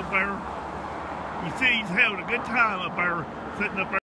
up there. You see he's having a good time up there, sitting up there.